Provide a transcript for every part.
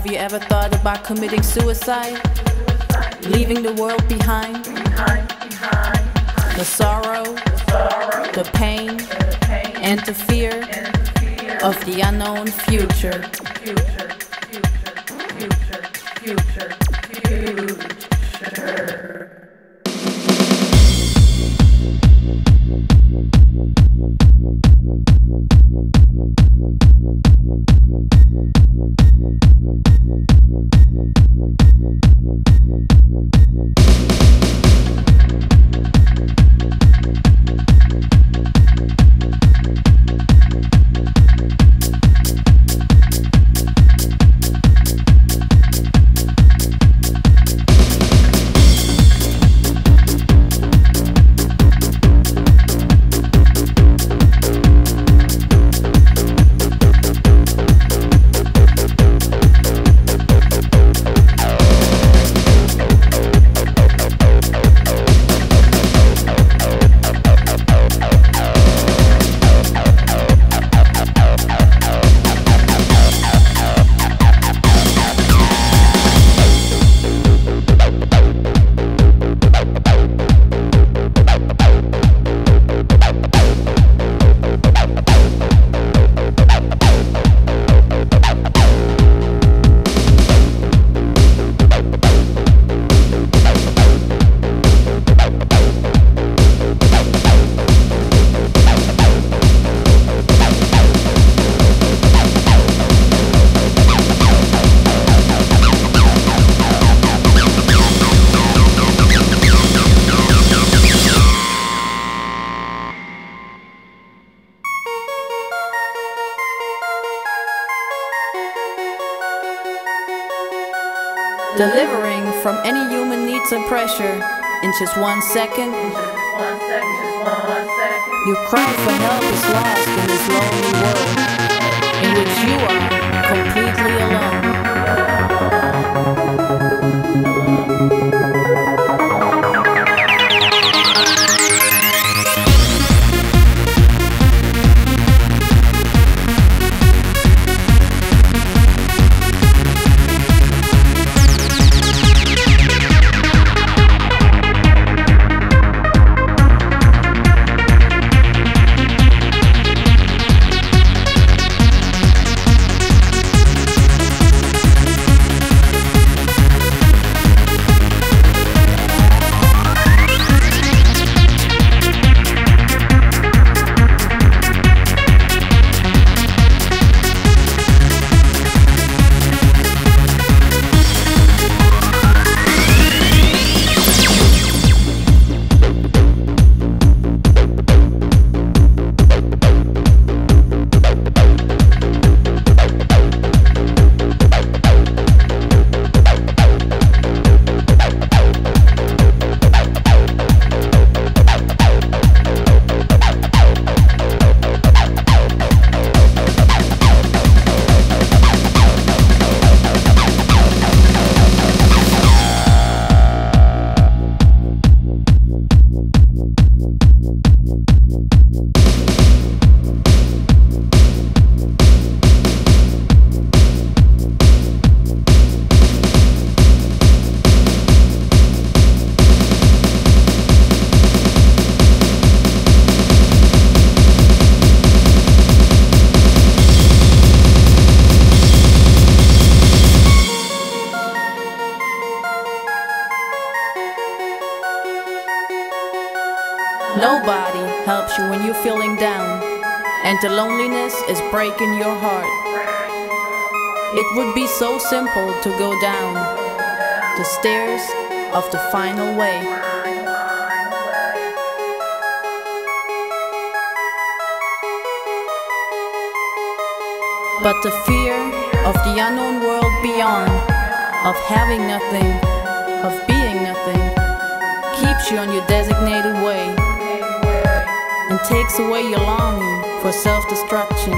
Have you ever thought about committing suicide? Leaving the world behind? The sorrow, the pain, and the fear of the unknown future. Delivering from any human needs and pressure in just 1 second. Your cry for help is lost in this lonely world in which you are completely alone. Nobody helps you when you're feeling down and the loneliness is breaking your heart. It would be so simple to go down the stairs of the final way. But the fear of the unknown world beyond, of having nothing, of being nothing, keeps you on your designated way and takes away your longing for self-destruction.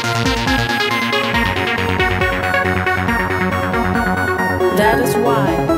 That is why